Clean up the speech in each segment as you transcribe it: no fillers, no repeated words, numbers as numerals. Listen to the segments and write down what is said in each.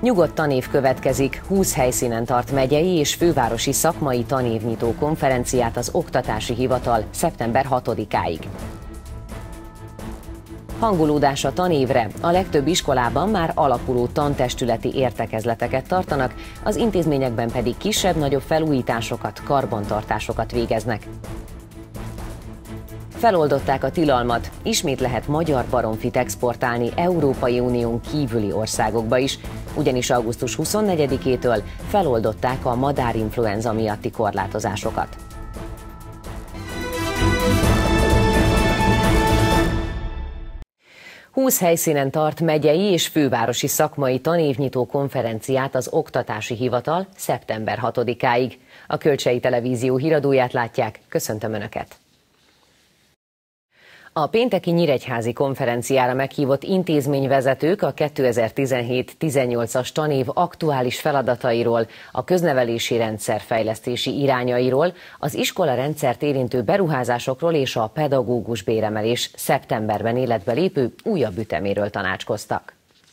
Nyugodt tanév következik, 20 helyszínen tart megyei és fővárosi szakmai tanévnyitó konferenciát az Oktatási Hivatal szeptember 6-áig. Hangolódás a tanévre. A legtöbb iskolában már alakuló tantestületi értekezleteket tartanak, az intézményekben pedig kisebb-nagyobb felújításokat, karbantartásokat végeznek. Feloldották a tilalmat, ismét lehet magyar baromfit exportálni Európai Unión kívüli országokba is, ugyanis augusztus 24-től feloldották a madárinfluenza miatti korlátozásokat. Húsz helyszínen tart megyei és fővárosi szakmai tanévnyitó konferenciát az Oktatási Hivatal szeptember 6-áig. A Kölcsei Televízió híradóját látják, köszöntöm Önöket! A pénteki nyíregyházi konferenciára meghívott intézményvezetők a 2017-18-as tanév aktuális feladatairól, a köznevelési rendszer fejlesztési irányairól, az iskola rendszert érintő beruházásokról és a pedagógus béremelés szeptemberben életbe lépő újabb üteméről tanácskoztak.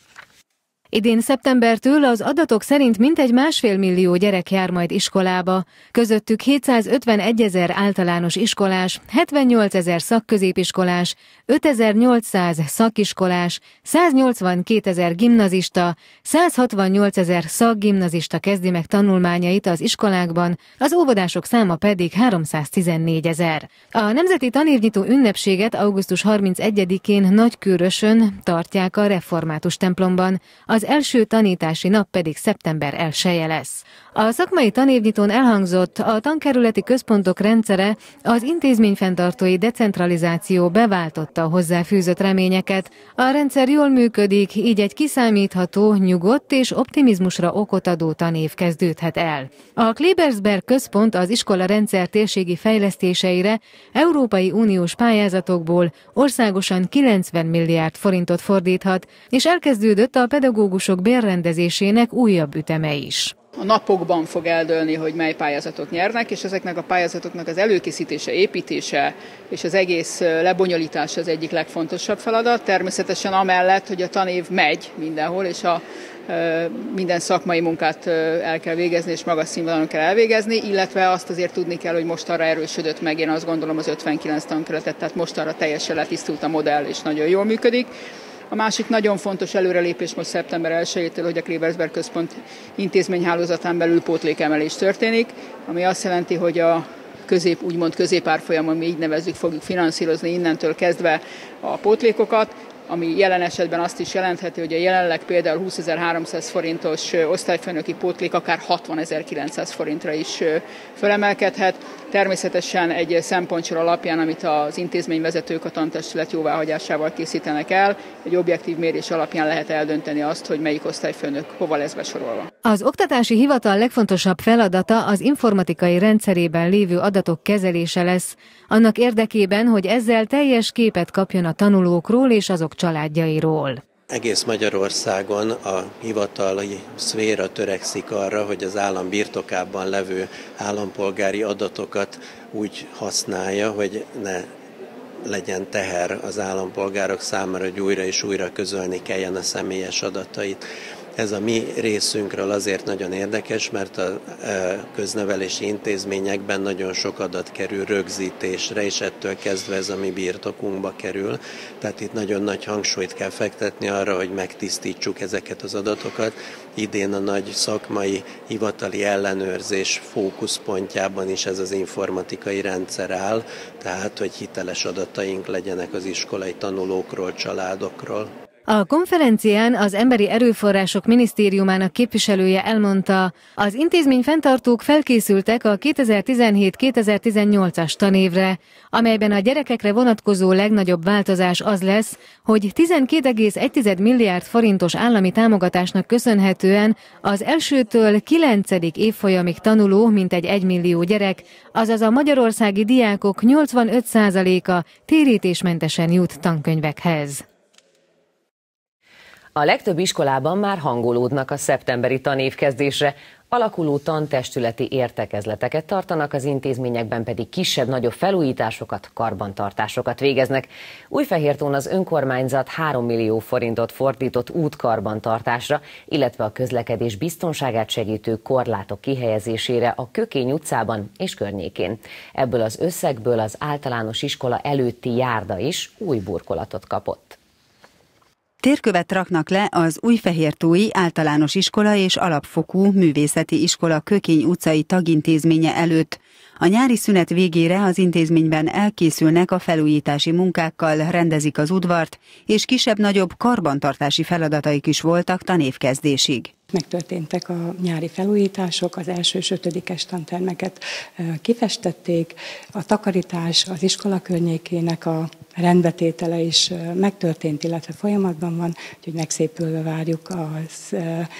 Idén szeptembertől az adatok szerint mintegy 1,5 millió gyerek jár majd iskolába, közöttük 751 000 általános iskolás, 78 000 szakközépiskolás, 5800 szakiskolás, 182 000 gimnazista, 168 000 szakgimnazista kezdi meg tanulmányait az iskolákban, az óvodások száma pedig 314 000. A Nemzeti Tanévnyitó ünnepséget augusztus 31-én Nagykőrösön tartják a református templomban, az első tanítási nap pedig szeptember 1-je lesz. A szakmai tanévnyitón elhangzott, a tankerületi központok rendszere, az intézményfenntartói decentralizáció beváltotta a hozzáfűzött reményeket. A rendszer jól működik, így egy kiszámítható, nyugodt és optimizmusra okot adó tanév kezdődhet el. A Klebersberg központ az iskola rendszer térségi fejlesztéseire Európai Uniós pályázatokból országosan 90 milliárd forintot fordíthat, és elkezdődött a pedagógusok bérrendezésének újabb üteme is. A napokban fog eldőlni, hogy mely pályázatot nyernek, és ezeknek a pályázatoknak az előkészítése, építése és az egész lebonyolítása az egyik legfontosabb feladat. Természetesen amellett, hogy a tanév megy mindenhol, és minden szakmai munkát el kell végezni, és magas színvonalon kell elvégezni, illetve azt azért tudni kell, hogy mostanra erősödött meg, én azt gondolom, az 59 tankerületet, tehát mostanra teljesen letisztult a modell, és nagyon jól működik. A másik nagyon fontos előrelépés most szeptember 1-től, hogy a Klebersberg központ intézményhálózatán belül pótlékemelés történik, ami azt jelenti, hogy a úgymond középárfolyamon, mi így nevezzük, fogjuk finanszírozni innentől kezdve a pótlékokat, ami jelen esetben azt is jelentheti, hogy a jelenleg például 20.300 forintos osztályfőnöki pótlék akár 60.900 forintra is fölemelkedhet. Természetesen egy szempontsor alapján, amit az intézményvezetők a tantestület jóváhagyásával készítenek el, egy objektív mérés alapján lehet eldönteni azt, hogy melyik osztályfőnök hova lesz besorolva. Az Oktatási Hivatal legfontosabb feladata az informatikai rendszerében lévő adatok kezelése lesz, annak érdekében, hogy ezzel teljes képet kapjon a tanulókról és azok családjairól. Egész Magyarországon a hivatali szféra törekszik arra, hogy az állam birtokában levő állampolgári adatokat úgy használja, hogy ne legyen teher az állampolgárok számára, hogy újra és újra közölni kelljen a személyes adatait. Ez a mi részünkről azért nagyon érdekes, mert a köznevelési intézményekben nagyon sok adat kerül rögzítésre, és ettől kezdve ez a mi birtokunkba kerül. Tehát itt nagyon nagy hangsúlyt kell fektetni arra, hogy megtisztítsuk ezeket az adatokat. Idén a nagy szakmai hivatali ellenőrzés fókuszpontjában is ez az informatikai rendszer áll, tehát hogy hiteles adataink legyenek az iskolai tanulókról, családokról. A konferencián az Emberi Erőforrások Minisztériumának képviselője elmondta, az intézményfenntartók felkészültek a 2017-2018-as tanévre, amelyben a gyerekekre vonatkozó legnagyobb változás az lesz, hogy 12,1 milliárd forintos állami támogatásnak köszönhetően az elsőtől 9. évfolyamig tanuló mintegy 1 millió gyerek, azaz a magyarországi diákok 85%-a térítésmentesen jut tankönyvekhez. A legtöbb iskolában már hangolódnak a szeptemberi tanévkezdésre. Alakuló tantestületi értekezleteket tartanak, az intézményekben pedig kisebb-nagyobb felújításokat, karbantartásokat végeznek. Újfehértón az önkormányzat 3 millió forintot fordított útkarbantartásra, illetve a közlekedés biztonságát segítő korlátok kihelyezésére a Kökény utcában és környékén. Ebből az összegből az általános iskola előtti járda is új burkolatot kapott. Térkövet raknak le az Újfehértói Általános Iskola és Alapfokú Művészeti Iskola Kökény utcai tagintézménye előtt. A nyári szünet végére az intézményben elkészülnek a felújítási munkákkal, rendezik az udvart, és kisebb-nagyobb karbantartási feladataik is voltak tanévkezdésig. Megtörténtek a nyári felújítások, az első és 5-es tantermeket kifestették, a takarítás az iskola környékének a rendbetétele is megtörtént, illetve folyamatban van, úgyhogy megszépülve várjuk az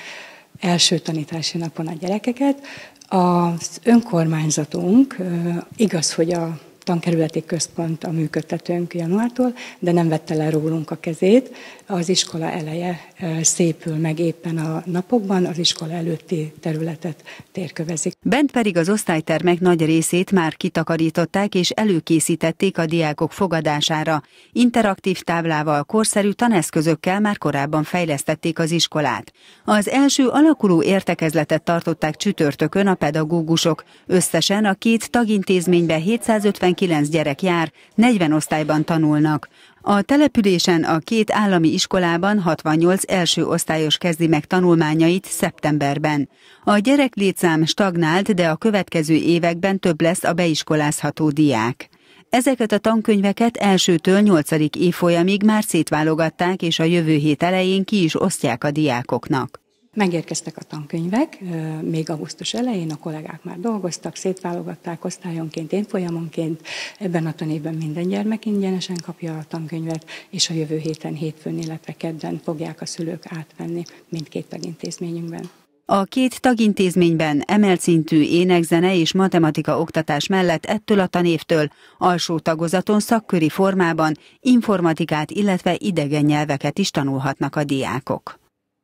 első tanítási napon a gyerekeket. Az önkormányzatunk, igaz, hogy a tankerületi központ a működtetőnk januártól, de nem vette le rólunk a kezét. Az iskola eleje szépül meg éppen a napokban, az iskola előtti területet térkövezik. Bent pedig az osztálytermek nagy részét már kitakarították és előkészítették a diákok fogadására. Interaktív táblával, korszerű taneszközökkel már korábban fejlesztették az iskolát. Az első alakuló értekezletet tartották csütörtökön a pedagógusok. Összesen a két tagintézménybe 759 gyerek jár, 40 osztályban tanulnak. A településen a két állami iskolában 68 első osztályos kezdi meg tanulmányait szeptemberben. A gyereklétszám stagnált, de a következő években több lesz a beiskolázható diák. Ezeket a tankönyveket 1-től 8. évfolyamig már szétválogatták, és a jövő hét elején ki is osztják a diákoknak. Megérkeztek a tankönyvek, még augusztus elején a kollégák már dolgoztak, szétválogatták osztályonként, évfolyamonként. Ebben a tanévben minden gyermek ingyenesen kapja a tankönyvet, és a jövő héten, hétfőn, illetve kedden fogják a szülők átvenni mindkét tagintézményünkben. A két tagintézményben emelt szintű ének-zene és matematika oktatás mellett ettől a tanévtől alsó tagozaton szakköri formában informatikát, illetve idegen nyelveket is tanulhatnak a diákok.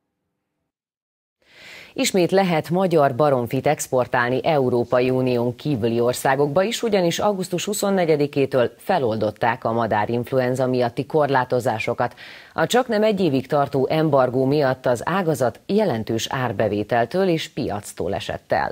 Ismét lehet magyar baromfit exportálni Európai Unión kívüli országokba is, ugyanis augusztus 24-től feloldották a madárinfluenza miatti korlátozásokat. A csaknem egy évig tartó embargó miatt az ágazat jelentős árbevételtől és piactól esett el.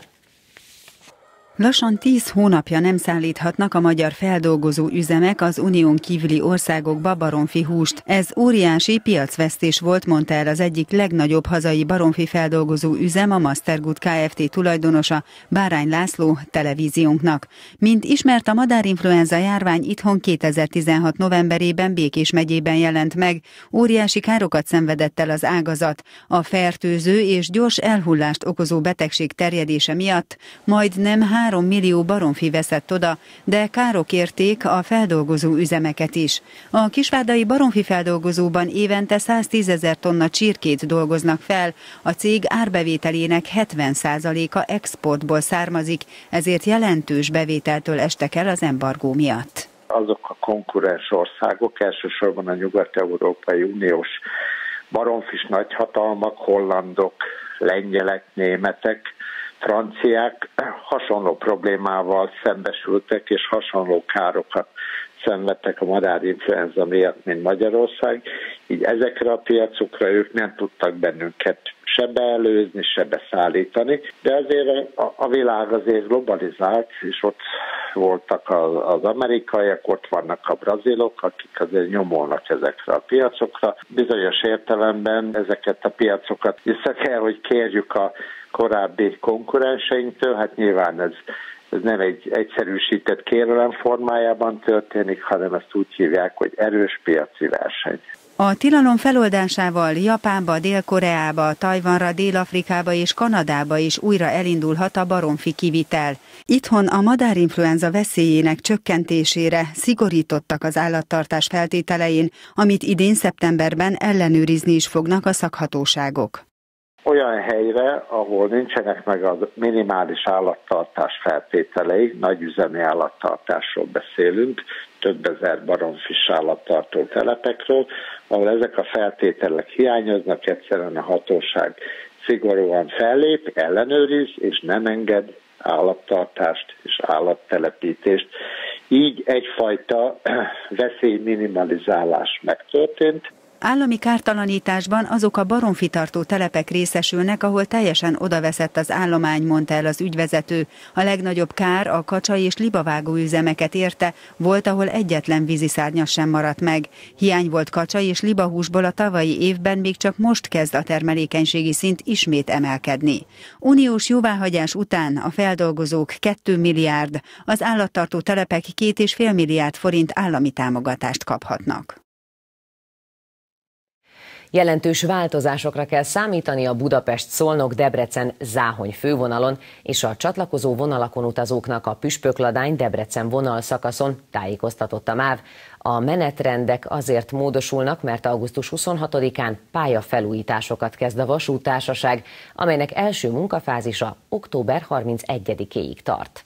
Lassan 10 hónapja nem szállíthatnak a magyar feldolgozó üzemek az unión kívüli országokba baromfi húst. Ez óriási piacvesztés volt, mondta el az egyik legnagyobb hazai baromfi feldolgozó üzem, a Mastergood Kft. Tulajdonosa, Bárány László televíziónknak. Mint ismert, a madárinfluenza járvány itthon 2016 novemberében Békés megyében jelent meg. Óriási károkat szenvedett el az ágazat. A fertőző és gyors elhullást okozó betegség terjedése miatt majdnem 3 millió baromfi veszett oda, de károk érték a feldolgozó üzemeket is. A kisvárdai baromfi feldolgozóban évente 110 000 tonna csirkét dolgoznak fel, a cég árbevételének 70%-a exportból származik, ezért jelentős bevételtől estek el az embargó miatt. Azok a konkurens országok, elsősorban a Nyugat-Európai Uniós baromfis nagyhatalmak, hollandok, lengyelek, németek, franciák hasonló problémával szembesültek, és hasonló károkat szenvedtek a madárinfluenza miatt, mint Magyarország. Így ezekre a piacokra ők nem tudtak bennünket se beelőzni, se beszállítani, de azért a világ azért globalizált, és ott voltak az amerikaiak, ott vannak a brazilok, akik azért nyomolnak ezekre a piacokra. Bizonyos értelemben ezeket a piacokat vissza kell, hogy kérjük a korábbi konkurenseinktől, hát nyilván ez nem egy egyszerűsített kérelem formájában történik, hanem ezt úgy hívják, hogy erős piaci verseny. A tilalom feloldásával Japánba, Dél-Koreába, Tajvanra, Dél-Afrikába és Kanadába is újra elindulhat a baromfi kivitel. Itthon a madárinfluenza veszélyének csökkentésére szigorítottak az állattartás feltételein, amit idén szeptemberben ellenőrizni is fognak a szakhatóságok. Olyan helyre, ahol nincsenek meg a minimális állattartás feltételei, nagyüzemi állattartásról beszélünk, több ezer baromfis állattartó telepekről, ahol ezek a feltételek hiányoznak, egyszerűen a hatóság szigorúan fellép, ellenőriz, és nem enged állattartást és állattelepítést. Így egyfajta veszélyminimalizálás megtörtént. Állami kártalanításban azok a baromfitartó telepek részesülnek, ahol teljesen odaveszett az állomány, mondta el az ügyvezető. A legnagyobb kár a kacsa- és libavágó üzemeket érte, volt, ahol egyetlen víziszárnyas sem maradt meg. Hiány volt kacsa- és libahúsból a tavalyi évben, még csak most kezd a termelékenységi szint ismét emelkedni. Uniós jóváhagyás után a feldolgozók 2 milliárd, az állattartó telepek 2,5 milliárd forint állami támogatást kaphatnak. Jelentős változásokra kell számítani a Budapest-Szolnok-Debrecen-Záhony fővonalon és a csatlakozó vonalakon utazóknak a Püspökladány-Debrecen vonalszakaszon, tájékoztatott a MÁV. A menetrendek azért módosulnak, mert augusztus 26-án pályafelújításokat kezd a vasúttársaság, amelynek első munkafázisa október 31-éig tart.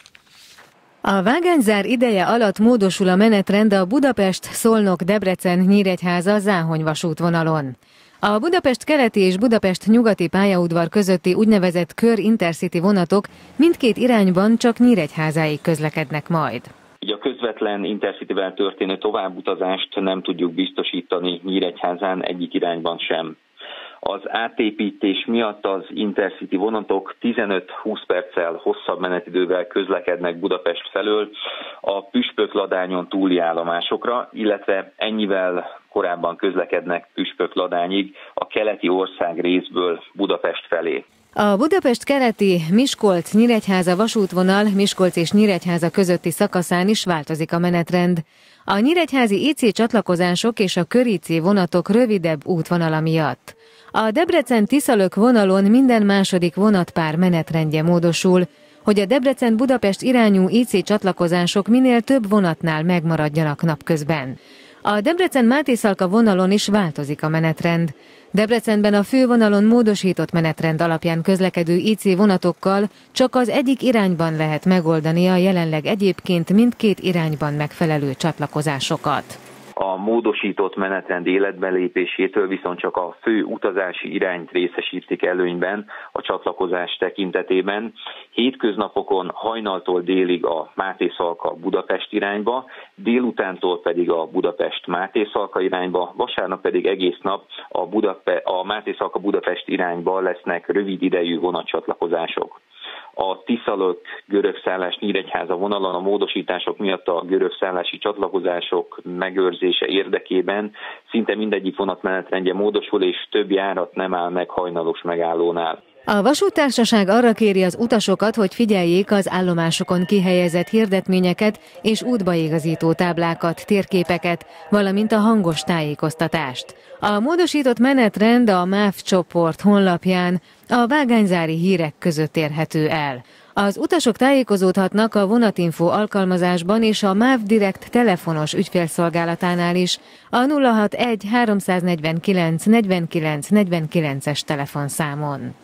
A vágányzár ideje alatt módosul a menetrend a Budapest-Szolnok-Debrecen-Nyíregyháza-Záhony vasútvonalon. A Budapest keleti és Budapest nyugati pályaudvar közötti úgynevezett kör intercity vonatok mindkét irányban csak Nyíregyházáig közlekednek majd. Így a közvetlen intercityvel történő továbbutazást nem tudjuk biztosítani Nyíregyházán egyik irányban sem. Az átépítés miatt az intercity vonatok 15-20 perccel hosszabb menetidővel közlekednek Budapest felől a Püspökladányon túli állomásokra, illetve ennyivel korábban közlekednek Püspökladányig a keleti ország részből Budapest felé. A Budapest keleti Miskolc-Nyíregyháza vasútvonal Miskolc és Nyíregyháza közötti szakaszán is változik a menetrend. A nyíregyházi IC csatlakozások és a kör IC vonatok rövidebb útvonala miatt. A Debrecen-Tiszalök vonalon minden második vonatpár menetrendje módosul, hogy a Debrecen-Budapest irányú IC csatlakozások minél több vonatnál megmaradjanak napközben. A Debrecen-Mátészalka vonalon is változik a menetrend. Debrecenben a fővonalon módosított menetrend alapján közlekedő IC vonatokkal csak az egyik irányban lehet megoldani a jelenleg egyébként mindkét irányban megfelelő csatlakozásokat. A módosított menetrend életbelépésétől viszont csak a fő utazási irányt részesítik előnyben a csatlakozás tekintetében. Hétköznapokon hajnaltól délig a Mátészalka Budapest irányba, délutántól pedig a Budapest-Mátészalka irányba, vasárnap pedig egész nap a Mátészalka Budapest irányba lesznek rövid idejű vonatcsatlakozások. A Tiszalök-görögszállás Nyíregyháza vonalon a módosítások miatt a görögszállási csatlakozások megőrzése érdekében szinte mindegyik vonat menetrendje módosul, és több járat nem áll meg hajnalos megállónál. A vasúttársaság arra kéri az utasokat, hogy figyeljék az állomásokon kihelyezett hirdetményeket és útbaigazító táblákat, térképeket, valamint a hangos tájékoztatást. A módosított menetrend a MÁV csoport honlapján a vágányzári hírek között érhető el. Az utasok tájékozódhatnak a Vonatinfo alkalmazásban és a MÁV Direkt telefonos ügyfélszolgálatánál is a 061 349 49 49-es telefonszámon.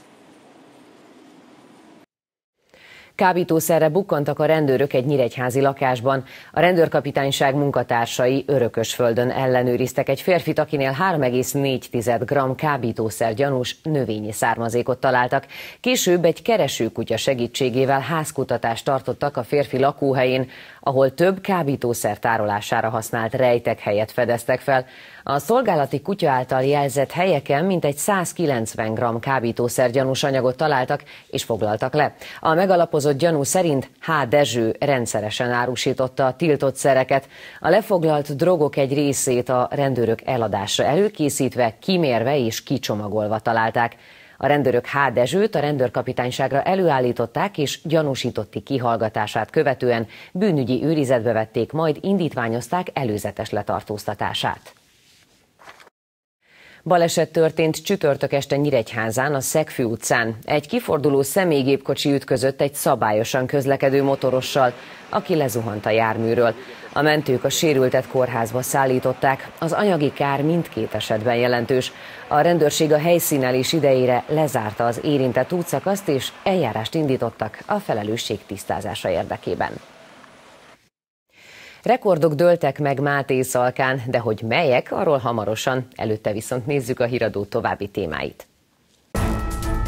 Kábítószerre bukkantak a rendőrök egy nyíregyházi lakásban. A rendőrkapitányság munkatársai Örökösföldön ellenőriztek egy férfit, akinél 3,4 g kábítószer gyanús növényi származékot találtak. Később egy keresőkutya segítségével házkutatást tartottak a férfi lakóhelyén, ahol több kábítószer tárolására használt rejtekhelyet fedeztek fel. A szolgálati kutya által jelzett helyeken mintegy 190 g kábítószer gyanús anyagot találtak és foglaltak le. A megalapozott gyanú szerint H. Dezső rendszeresen árusította a tiltott szereket. A lefoglalt drogok egy részét a rendőrök eladásra előkészítve, kimérve és kicsomagolva találták. A rendőrök H. Dezsőt a rendőrkapitányságra előállították, és gyanúsítotti kihallgatását követően bűnügyi őrizetbe vették, majd indítványozták előzetes letartóztatását. Baleset történt csütörtök este Nyíregyházán, a Szegfű utcán. Egy kiforduló személygépkocsi ütközött egy szabályosan közlekedő motorossal, aki lezuhant a járműről. A mentők a sérültet kórházba szállították, az anyagi kár mindkét esetben jelentős. A rendőrség a helyszínelés idejére lezárta az érintett útszakaszt, és eljárást indítottak a felelősség tisztázása érdekében. Rekordok dőltek meg Mátészalkán, de hogy melyek, arról hamarosan, előtte viszont nézzük a híradó további témáit.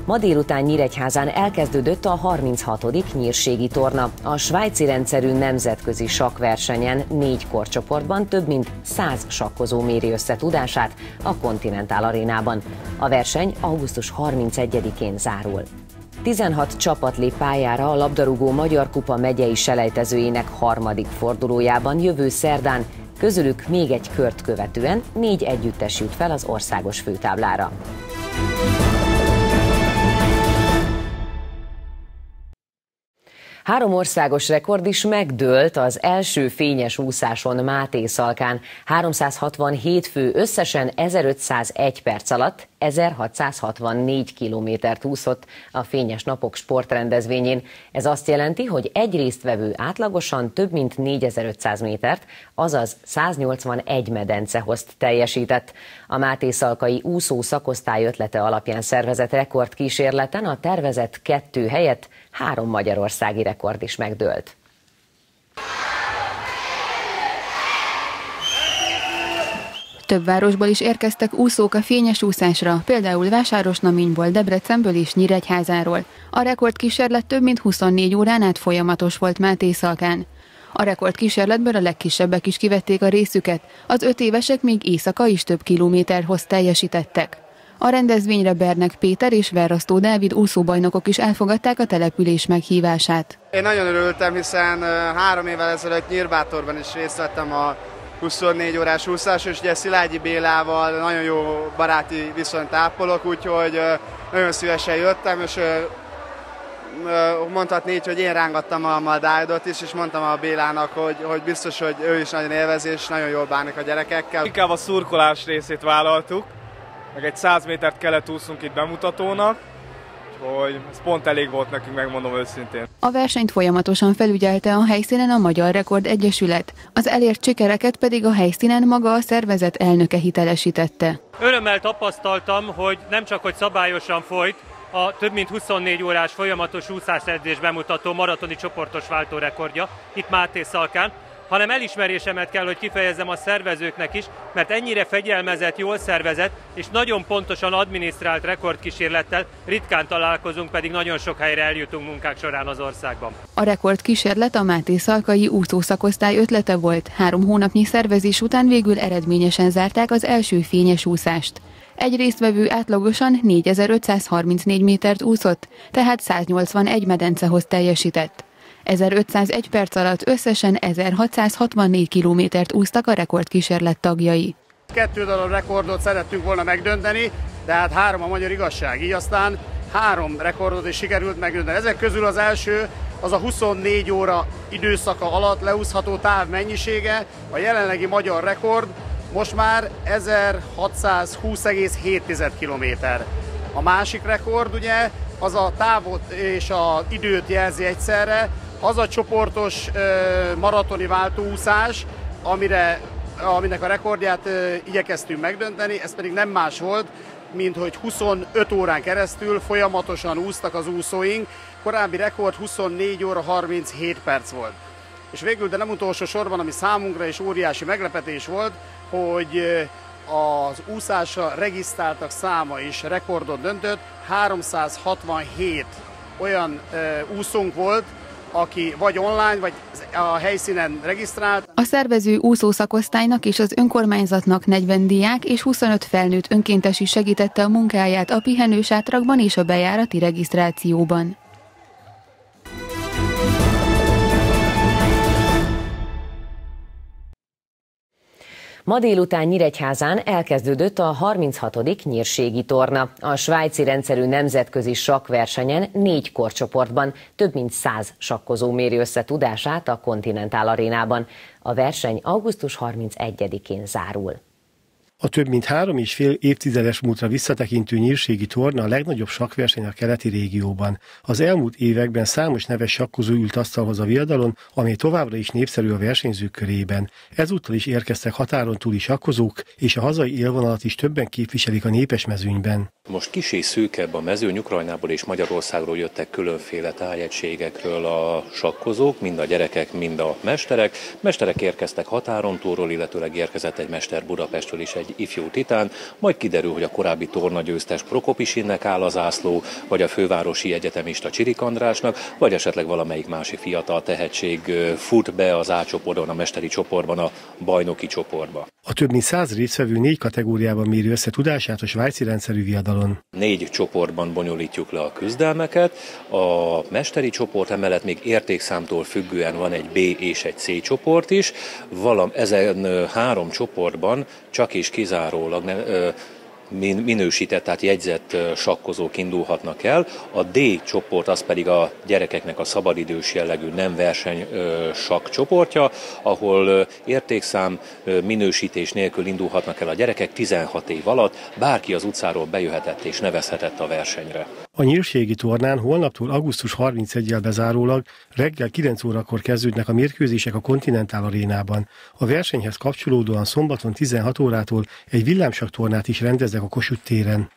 Ma délután Nyíregyházán elkezdődött a 36. nyírségi torna. A svájci rendszerű nemzetközi sakkversenyen 4 korcsoportban több mint 100 sakkozó méri össze tudását a Continental Arénában. A verseny augusztus 31-én zárul. 16 csapat lép pályára a labdarúgó Magyar Kupa megyei selejtezőjének 3. fordulójában jövő szerdán, közülük még egy kört követően 4 együttes jut fel az országos főtáblára. Három országos rekord is megdőlt az első fényes úszáson Mátészalkán. 367 fő összesen 1501 perc alatt 1664 kilométert úszott a Fényes Napok sportrendezvényén. Ez azt jelenti, hogy egy résztvevő átlagosan több mint 4500 métert, azaz 181 medencehozt teljesített. A mátészalkai úszó szakosztály ötlete alapján szervezett rekordkísérleten a tervezett 2 helyett 3 magyarországi rekord is megdőlt. Több városból is érkeztek úszók a fényes úszásra, például Vásárosnaményból, Debrecenből és Nyíregyházáról. A rekordkísérlet több mint 24 órán át folyamatos volt Mátészalkán. A rekordkísérletből a legkisebbek is kivették a részüket, az 5 évesek még éjszaka is több kilométerhoz teljesítettek. A rendezvényre Bernek Péter és Verrasztó Dávid úszóbajnokok is elfogadták a település meghívását. Én nagyon örültem, hiszen 3 évvel ezelőtt Nyírbátorban is részt vettem a 24 órás úszás, és ugye Szilágyi Bélával nagyon jó baráti viszonyt ápolok, úgyhogy nagyon szívesen jöttem, és mondhatni így, hogy én rángattam a Dávidot is, és mondtam a Bélának, hogy biztos, hogy ő is nagyon élvezi, és nagyon jól bánik a gyerekekkel. Inkább a szurkolás részét vállaltuk, meg egy 100 métert kellett úszunk itt bemutatónak, hogy ez pont elég volt nekünk, megmondom őszintén. A versenyt folyamatosan felügyelte a helyszínen a Magyar Rekord Egyesület, az elért sikereket pedig a helyszínen maga a szervezet elnöke hitelesítette. Örömmel tapasztaltam, hogy nem csak hogy szabályosan folyt a több mint 24 órás folyamatos úszásedzés bemutató maratoni csoportos váltórekordja itt Mátészalkán, hanem elismerésemet kell, hogy kifejezzem a szervezőknek is, mert ennyire fegyelmezett, jól szervezett és nagyon pontosan adminisztrált rekordkísérlettel ritkán találkozunk, pedig nagyon sok helyre eljutunk munkák során az országban. A rekordkísérlet a mátészalkai úszószakosztály ötlete volt. 3 hónapnyi szervezés után végül eredményesen zárták az első fényes úszást. Egy résztvevő átlagosan 4534 métert úszott, tehát 181 medencehoz teljesített. 1501 perc alatt összesen 1664 kilométert úsztak a rekordkísérlet tagjai. 2 darab rekordot szerettünk volna megdönteni, de hát 3 a magyar igazság, így aztán 3 rekordot is sikerült megdönteni. Ezek közül az első az a 24 óra időszaka alatt leúszható táv mennyisége, a jelenlegi magyar rekord most már 1620,7 kilométer. A másik rekord ugye az a távot és az időt jelzi egyszerre, az a csoportos maratoni váltóúszás, aminek a rekordját igyekeztünk megdönteni, ez pedig nem más volt, mint hogy 25 órán keresztül folyamatosan úsztak az úszóink, korábbi rekord 24 óra 37 perc volt. És végül, de nem utolsó sorban, ami számunkra is óriási meglepetés volt, hogy az úszásra regisztráltak száma is rekordot döntött, 367 olyan úszónk volt, aki vagy online, vagy a helyszínen regisztrált. A szervező úszószakosztálynak és az önkormányzatnak 40 diák és 25 felnőtt önkéntes is segítette a munkáját a pihenősátrakban és a bejárati regisztrációban. Ma délután Nyíregyházán elkezdődött a 36. nyírségi torna. A svájci rendszerű nemzetközi sakkversenyen 4 korcsoportban több mint 100 sakkozó méri össze tudását a Continental Arénában. A verseny augusztus 31-én zárul. A több mint 3,5 évtizedes múltra visszatekintő nyírségi torna a legnagyobb sakkverseny a keleti régióban. Az elmúlt években számos neves sakkozó ült asztalhoz a viadalon, amely továbbra is népszerű a versenyzők körében. Ezúttal is érkeztek határon túli sakkozók, és a hazai élvonalat is többen képviselik a népes mezőnyben. Most kis és szűkebb a mezőny, Ukrajnából és Magyarországról jöttek különféle tájegységekről a sakkozók, mind a gyerekek, mind a mesterek. Mesterek érkeztek határon túlról, illetőleg érkezett egy mester Budapestről is egy egy ifjú titán, majd kiderül, hogy a korábbi tornagyőztes Prokopisinnek áll a zászló, vagy a fővárosi egyetemista Csirik Andrásnak, vagy esetleg valamelyik másik fiatal tehetség fut be az A csoportban, a mesteri csoportban, a bajnoki csoportba. A több mint 100 résztvevő 4 kategóriában méri össze tudását a svájci rendszerű viadalon. 4 csoportban bonyolítjuk le a küzdelmeket. A mesteri csoport emellett még értékszámtól függően van egy B és egy C csoport is. Ezen 3 csoportban csak és kizárólag minősített, tehát jegyzett sakkozók indulhatnak el. A D csoport az pedig a gyerekeknek a szabadidős jellegű nem verseny sakk csoportja, ahol értékszám minősítés nélkül indulhatnak el a gyerekek 16 év alatt, bárki az utcáról bejöhetett és nevezhetett a versenyre. A nyírségi tornán holnaptól augusztus 31-jel bezárólag reggel 9 órakor kezdődnek a mérkőzések a Continental Arénában. A versenyhez kapcsolódóan szombaton 16 órától egy villámsakk tornát is rendeznek a Kossuth téren.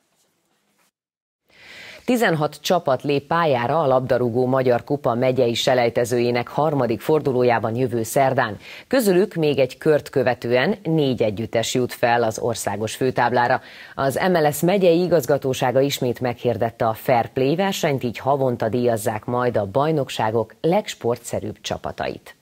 16 csapat lép pályára a labdarúgó Magyar Kupa megyei selejtezőjének 3. fordulójában jövő szerdán. Közülük még egy kört követően 4 együttes jut fel az országos főtáblára. Az MLS megyei igazgatósága ismét meghirdette a Fair Play versenyt, így havonta díjazzák majd a bajnokságok legsportszerűbb csapatait.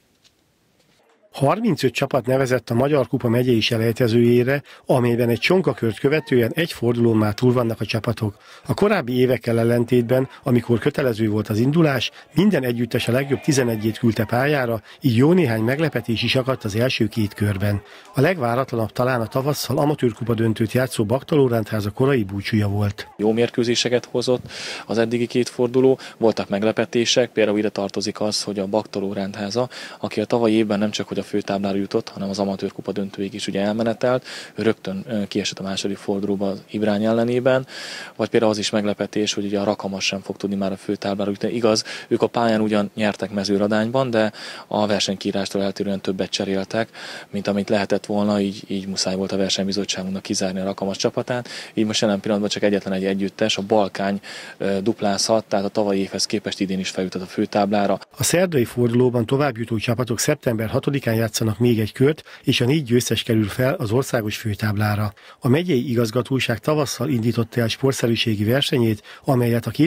35 csapat nevezett a Magyar Kupa megyei selejtezőjére, amelyben egy csonkakört követően egy fordulón már túl vannak a csapatok. A korábbi évekkel ellentétben, amikor kötelező volt az indulás, minden együttes a legjobb 11-ét küldte pályára, így jó néhány meglepetés is akadt az első 2 körben. A legváratlanabb talán a tavasszal amatőrkupa döntőt játszó Bakta Lórántháza korai búcsúja volt. Jó mérkőzéseket hozott az eddigi 2 forduló, voltak meglepetések, például ide tartozik az, hogy a Bakta Lórántháza, aki a tavalyi évben nem csak hogy a főtáblára jutott, hanem az amatőrkupa döntőig is ugye elmenetelt, ő rögtön kiesett a második fordulóba az Ibrány ellenében, vagy például az is meglepetés, hogy ugye a Rakamas sem fog tudni már a főtáblára jutni. Igaz, ők a pályán ugyan nyertek mezőradányban, de a versenykírástól eltérően többet cseréltek, mint amit lehetett volna, így muszáj volt a versenybizottságunknak kizárni a Rakamas csapatát. Így most jelen pillanatban csak egyetlen egy együttes, a Balkány duplázhat, tehát a tavalyi évhez képest idén is feljutott a főtáblára. A szerdai fordulóban továbbjutó csapatok szeptember 6-án játszanak még egy kört, és a 4 győztes kerül fel az országos főtáblára. A megyei igazgatóság tavasszal indította el sportszerűségi versenyét, amelyet a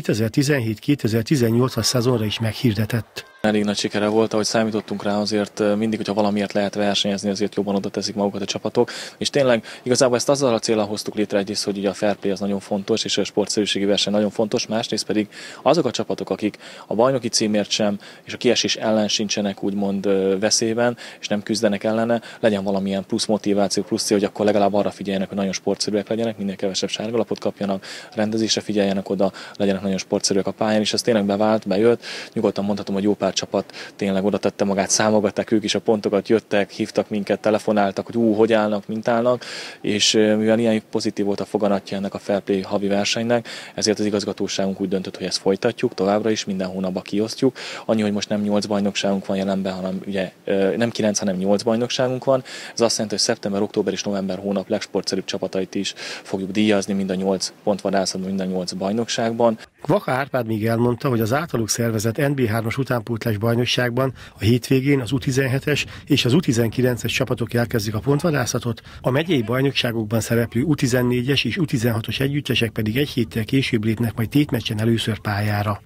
2017-2018-as szezonra is meghirdetett. Elég nagy sikere volt, ahogy számítottunk rá, azért mindig, hogyha valamiért lehet versenyezni, azért jobban oda teszik magukat a csapatok. És tényleg igazából ezt azzal a céllal hoztuk létre egyrészt, hogy ugye a fair play az nagyon fontos, és a sportszerűségi verseny nagyon fontos, másrészt pedig azok a csapatok, akik a bajnoki címért sem, és a kiesés ellen sincsenek úgymond veszélyben, és nem küzdenek ellene, legyen valamilyen plusz motiváció, plusz cél, hogy akkor legalább arra figyeljenek, hogy nagyon sportszerűek legyenek, minél kevesebb sárgalapot kapjanak, rendezésre figyeljenek oda, legyenek nagyon sportszerűek a pályán, és ez tényleg bevált, bejött. Nyugodtan mondhatom, hogy jó pár csapat tényleg oda tette magát, számogatták ők is a pontokat, jöttek, hívtak minket, telefonáltak, hogy hogy állnak, mint állnak, és mivel ilyen pozitív volt a foganatja ennek a Fair Play havi versenynek, ezért az igazgatóságunk úgy döntött, hogy ezt folytatjuk, továbbra is minden hónapban kiosztjuk. Annyi, hogy most nem 8 bajnokságunk van jelenben, hanem ugye nem 9, hanem 8 bajnokságunk van. Ez azt jelenti, hogy szeptember, október és november hónap legsportszerűbb csapatait is fogjuk díjazni, mind a 8 pontvadászatban, mind a 8 bajnokságban. Vaka Árpád még elmondta, hogy az általuk szervezett NB3-as utánpótlás bajnokságban a hétvégén az U17-es és az U19-es csapatok elkezdik a pontvadászatot, a megyei bajnokságokban szereplő U14-es és U16-os együttesek pedig egy héttel később lépnek majd tétmeccsen először pályára.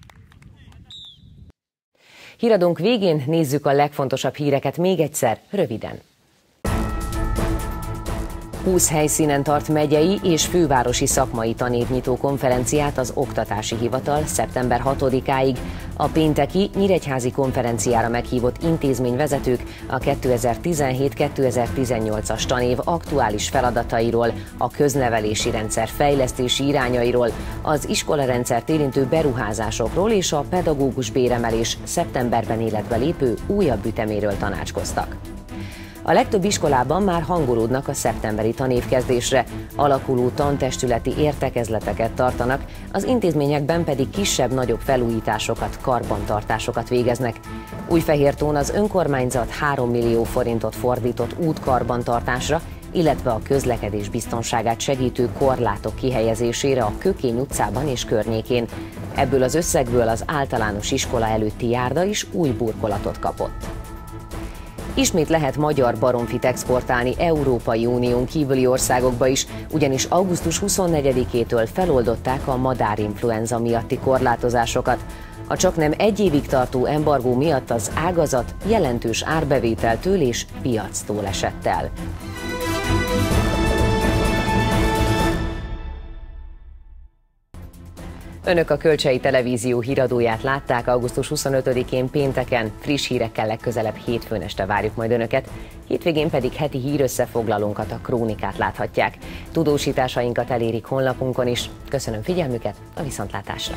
Híradónk végén nézzük a legfontosabb híreket még egyszer, röviden. 20 helyszínen tart megyei és fővárosi szakmai tanévnyitó konferenciát az Oktatási Hivatal szeptember 6-áig. A pénteki nyíregyházi konferenciára meghívott intézményvezetők a 2017-2018-as tanév aktuális feladatairól, a köznevelési rendszer fejlesztési irányairól, az iskolarendszert érintő beruházásokról és a pedagógus béremelés szeptemberben életbe lépő újabb üteméről tanácskoztak. A legtöbb iskolában már hangolódnak a szeptemberi tanévkezdésre, alakuló tantestületi értekezleteket tartanak, az intézményekben pedig kisebb-nagyobb felújításokat, karbantartásokat végeznek. Újfehértón az önkormányzat 3 millió forintot fordított útkarbantartásra, illetve a közlekedés biztonságát segítő korlátok kihelyezésére a Kökény utcában és környékén. Ebből az összegből az általános iskola előtti járda is új burkolatot kapott. Ismét lehet magyar baromfit exportálni Európai Unión kívüli országokba is, ugyanis augusztus 24-től feloldották a madárinfluenza miatti korlátozásokat. A csaknem egy évig tartó embargó miatt az ágazat jelentős árbevételtől és piactól esett el. Önök a Kölcsei Televízió híradóját látták augusztus 25-én pénteken. Friss hírekkel legközelebb hétfőn este várjuk majd Önöket. Hétvégén pedig heti hírösszefoglalónkat, a Krónikát láthatják. Tudósításainkat elérik honlapunkon is. Köszönöm figyelmüket, a viszontlátásra!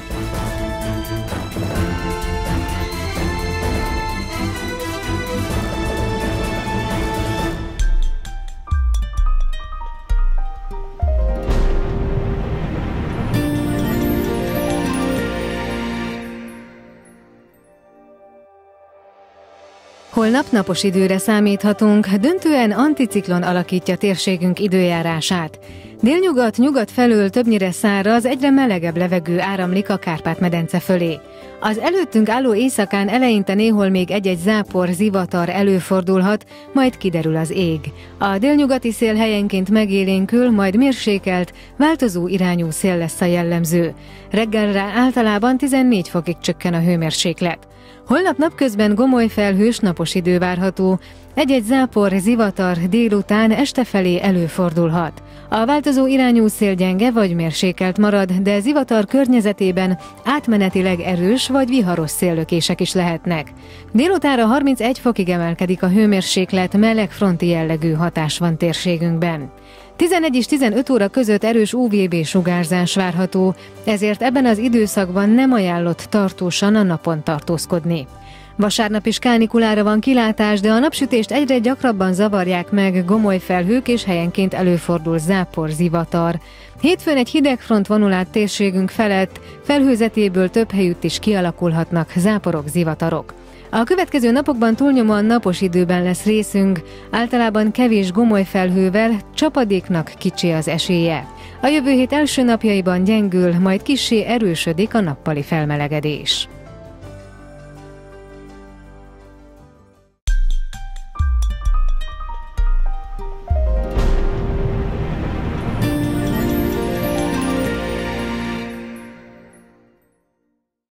Holnap napos időre számíthatunk, döntően anticiklon alakítja térségünk időjárását. Délnyugat-nyugat felől többnyire száraz, egyre melegebb levegő áramlik a Kárpát-medence fölé. Az előttünk álló éjszakán eleinte néhol még egy-egy zápor, zivatar előfordulhat, majd kiderül az ég. A délnyugati szél helyenként megélénkül, majd mérsékelt, változó irányú szél lesz a jellemző. Reggelre általában 14 fokig csökken a hőmérséklet. Holnap napközben gomoly felhős napos idő várható, egy-egy zápor, zivatar délután este felé előfordulhat. A változó irányú szél gyenge vagy mérsékelt marad, de zivatar környezetében átmenetileg erős vagy viharos széllökések is lehetnek. Délutánra 31 fokig emelkedik a hőmérséklet, meleg fronti jellegű hatás van térségünkben. 11 és 15 óra között erős UVB sugárzás várható, ezért ebben az időszakban nem ajánlott tartósan a napon tartózkodni. Vasárnap is kánikulára van kilátás, de a napsütést egyre gyakrabban zavarják meg gomoly felhők és helyenként előfordul zápor, zivatar. Hétfőn egy hidegfront vonul át térségünk felett, felhőzetéből több helyütt is kialakulhatnak záporok, zivatarok. A következő napokban túlnyomóan napos időben lesz részünk, általában kevés gomoly felhővel, csapadéknak kicsi az esélye. A jövő hét első napjaiban gyengül, majd kissé erősödik a nappali felmelegedés.